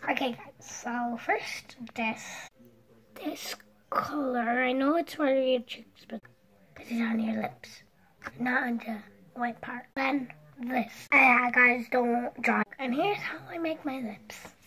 Okay guys, so first this color, I know it's for your cheeks, but put it on your lips, not on the white part. Then this. Guys, don't draw. And here's how I make my lips.